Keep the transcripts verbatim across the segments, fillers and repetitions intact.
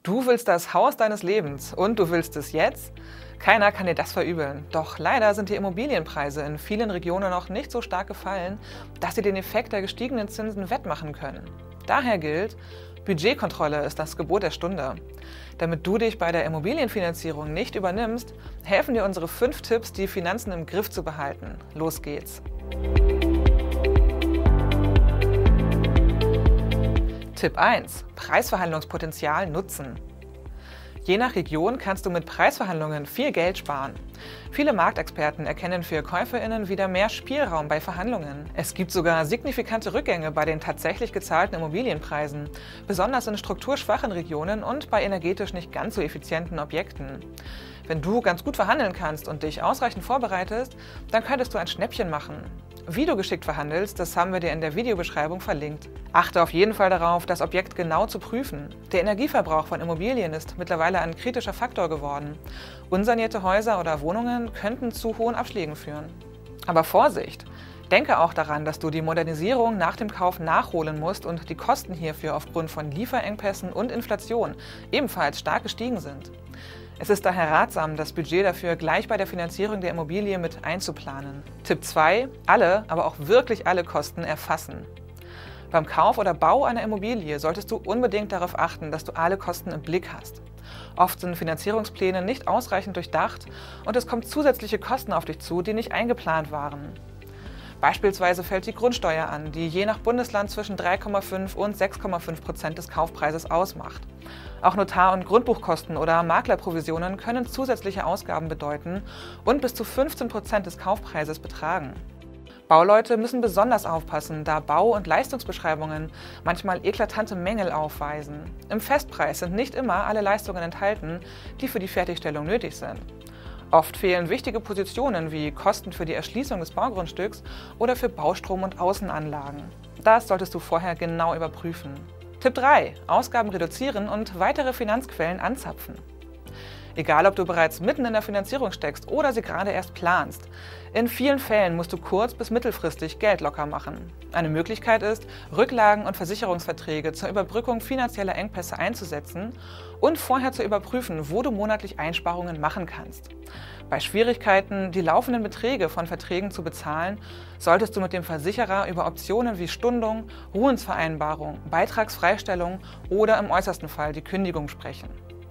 Du willst das Haus deines Lebens und du willst es jetzt? Keiner kann dir das verübeln. Doch leider sind die Immobilienpreise in vielen Regionen noch nicht so stark gefallen, dass sie den Effekt der gestiegenen Zinsen wettmachen können. Daher gilt, Budgetkontrolle ist das Gebot der Stunde. Damit du dich bei der Immobilienfinanzierung nicht übernimmst, helfen dir unsere fünf Tipps, die Finanzen im Griff zu behalten. Los geht's! Tipp eins. Preisverhandlungspotenzial nutzen. Je nach Region kannst du mit Preisverhandlungen viel Geld sparen. Viele Marktexperten erkennen für KäuferInnen wieder mehr Spielraum bei Verhandlungen. Es gibt sogar signifikante Rückgänge bei den tatsächlich gezahlten Immobilienpreisen, besonders in strukturschwachen Regionen und bei energetisch nicht ganz so effizienten Objekten. Wenn du ganz gut verhandeln kannst und dich ausreichend vorbereitest, dann könntest du ein Schnäppchen machen. Wie du geschickt verhandelst, das haben wir dir in der Videobeschreibung verlinkt. Achte auf jeden Fall darauf, das Objekt genau zu prüfen. Der Energieverbrauch von Immobilien ist mittlerweile ein kritischer Faktor geworden. Unsanierte Häuser oder Wohnungen könnten zu hohen Abschlägen führen. Aber Vorsicht! Denke auch daran, dass du die Modernisierung nach dem Kauf nachholen musst und die Kosten hierfür aufgrund von Lieferengpässen und Inflation ebenfalls stark gestiegen sind. Es ist daher ratsam, das Budget dafür gleich bei der Finanzierung der Immobilie mit einzuplanen. Tipp zwei. Alle, aber auch wirklich alle Kosten erfassen. Beim Kauf oder Bau einer Immobilie solltest du unbedingt darauf achten, dass du alle Kosten im Blick hast. Oft sind Finanzierungspläne nicht ausreichend durchdacht und es kommen zusätzliche Kosten auf dich zu, die nicht eingeplant waren. Beispielsweise fällt die Grundsteuer an, die je nach Bundesland zwischen drei Komma fünf und sechs Komma fünf Prozent des Kaufpreises ausmacht. Auch Notar- und Grundbuchkosten oder Maklerprovisionen können zusätzliche Ausgaben bedeuten und bis zu fünfzehn Prozent des Kaufpreises betragen. Bauleute müssen besonders aufpassen, da Bau- und Leistungsbeschreibungen manchmal eklatante Mängel aufweisen. Im Festpreis sind nicht immer alle Leistungen enthalten, die für die Fertigstellung nötig sind. Oft fehlen wichtige Positionen wie Kosten für die Erschließung des Baugrundstücks oder für Baustrom- und Außenanlagen. Das solltest du vorher genau überprüfen. Tipp drei. Ausgaben reduzieren und weitere Finanzquellen anzapfen. Egal, ob du bereits mitten in der Finanzierung steckst oder sie gerade erst planst. In vielen Fällen musst du kurz- bis mittelfristig Geld locker machen. Eine Möglichkeit ist, Rücklagen und Versicherungsverträge zur Überbrückung finanzieller Engpässe einzusetzen und vorher zu überprüfen, wo du monatlich Einsparungen machen kannst. Bei Schwierigkeiten, die laufenden Beträge von Verträgen zu bezahlen, solltest du mit dem Versicherer über Optionen wie Stundung, Ruhensvereinbarung, Beitragsfreistellung oder im äußersten Fall die Kündigung sprechen.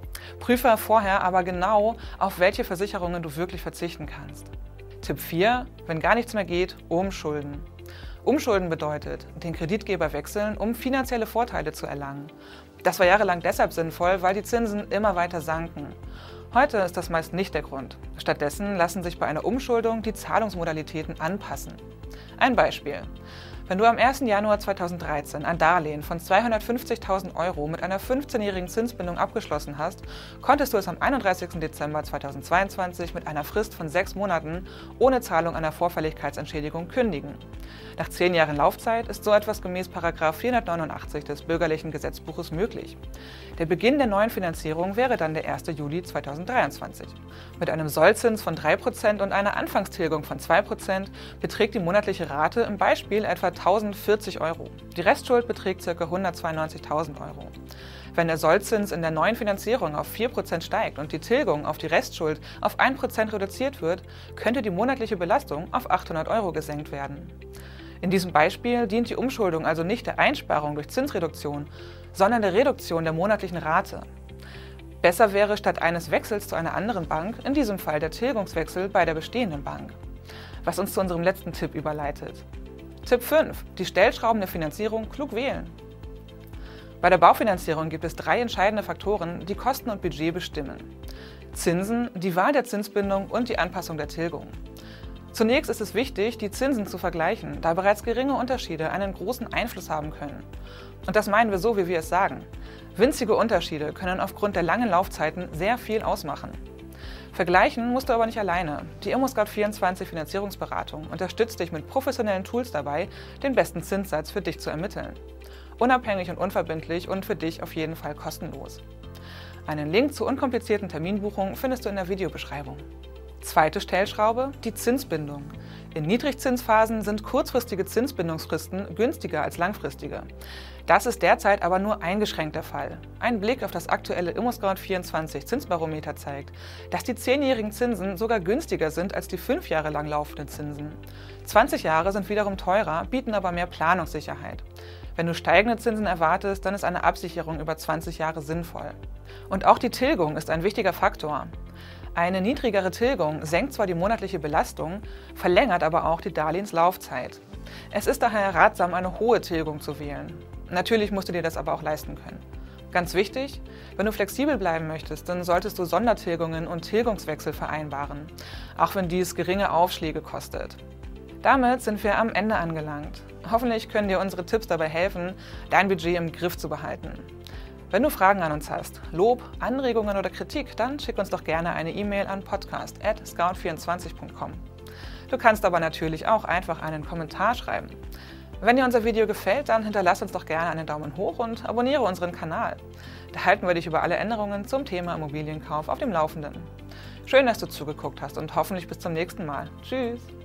Prüfe vorher aber genau, auf welche Versicherungen du wirklich verzichten kannst. Tipp vier. Wenn gar nichts mehr geht, umschulden. Umschulden bedeutet, den Kreditgeber wechseln, um finanzielle Vorteile zu erlangen. Das war jahrelang deshalb sinnvoll, weil die Zinsen immer weiter sanken. Heute ist das meist nicht der Grund. Stattdessen lassen sich bei einer Umschuldung die Zahlungsmodalitäten anpassen. Ein Beispiel. Wenn du am ersten Januar zweitausenddreizehn ein Darlehen von zweihundertfünfzigtausend Euro mit einer fünfzehnjährigen Zinsbindung abgeschlossen hast, konntest du es am einunddreißigsten Dezember zweitausendzweiundzwanzig mit einer Frist von sechs Monaten ohne Zahlung einer Vorfälligkeitsentschädigung kündigen. Nach zehn Jahren Laufzeit ist so etwas gemäß Paragraph vierhundertneunundachtzig des Bürgerlichen Gesetzbuches möglich. Der Beginn der neuen Finanzierung wäre dann der erste Juli zweitausenddreiundzwanzig. Mit einem Sollzins von drei Prozent und einer Anfangstilgung von zwei Prozent beträgt die monatliche Rate im Beispiel etwa tausendvierzig Euro. Die Restschuld beträgt ca. hundertzweiundneunzigtausend Euro. Wenn der Sollzins in der neuen Finanzierung auf vier Prozent steigt und die Tilgung auf die Restschuld auf ein Prozent reduziert wird, könnte die monatliche Belastung auf achthundert Euro gesenkt werden. In diesem Beispiel dient die Umschuldung also nicht der Einsparung durch Zinsreduktion, sondern der Reduktion der monatlichen Rate. Besser wäre statt eines Wechsels zu einer anderen Bank in diesem Fall der Tilgungswechsel bei der bestehenden Bank. Was uns zu unserem letzten Tipp überleitet. Tipp fünf. Die Stellschrauben der Finanzierung klug wählen. Bei der Baufinanzierung gibt es drei entscheidende Faktoren, die Kosten und Budget bestimmen. Zinsen, die Wahl der Zinsbindung und die Anpassung der Tilgung. Zunächst ist es wichtig, die Zinsen zu vergleichen, da bereits geringe Unterschiede einen großen Einfluss haben können. Und das meinen wir so, wie wir es sagen. Winzige Unterschiede können aufgrund der langen Laufzeiten sehr viel ausmachen. Vergleichen musst du aber nicht alleine. Die ImmoScout vierundzwanzig Finanzierungsberatung unterstützt dich mit professionellen Tools dabei, den besten Zinssatz für dich zu ermitteln. Unabhängig und unverbindlich und für dich auf jeden Fall kostenlos. Einen Link zur unkomplizierten Terminbuchung findest du in der Videobeschreibung. Zweite Stellschraube, die Zinsbindung. In Niedrigzinsphasen sind kurzfristige Zinsbindungsfristen günstiger als langfristige. Das ist derzeit aber nur eingeschränkt der Fall. Ein Blick auf das aktuelle ImmoScout vierundzwanzig Zinsbarometer zeigt, dass die zehnjährigen Zinsen sogar günstiger sind als die fünf Jahre lang laufenden Zinsen. zwanzig Jahre sind wiederum teurer, bieten aber mehr Planungssicherheit. Wenn du steigende Zinsen erwartest, dann ist eine Absicherung über zwanzig Jahre sinnvoll. Und auch die Tilgung ist ein wichtiger Faktor. Eine niedrigere Tilgung senkt zwar die monatliche Belastung, verlängert aber auch die Darlehenslaufzeit. Es ist daher ratsam, eine hohe Tilgung zu wählen. Natürlich musst du dir das aber auch leisten können. Ganz wichtig, wenn du flexibel bleiben möchtest, dann solltest du Sondertilgungen und Tilgungswechsel vereinbaren, auch wenn dies geringe Aufschläge kostet. Damit sind wir am Ende angelangt. Hoffentlich können dir unsere Tipps dabei helfen, dein Budget im Griff zu behalten. Wenn du Fragen an uns hast, Lob, Anregungen oder Kritik, dann schick uns doch gerne eine E-Mail an podcast at scout vierundzwanzig punkt com. Du kannst aber natürlich auch einfach einen Kommentar schreiben. Wenn dir unser Video gefällt, dann hinterlass uns doch gerne einen Daumen hoch und abonniere unseren Kanal. Da halten wir dich über alle Änderungen zum Thema Immobilienkauf auf dem Laufenden. Schön, dass du zugeguckt hast und hoffentlich bis zum nächsten Mal. Tschüss!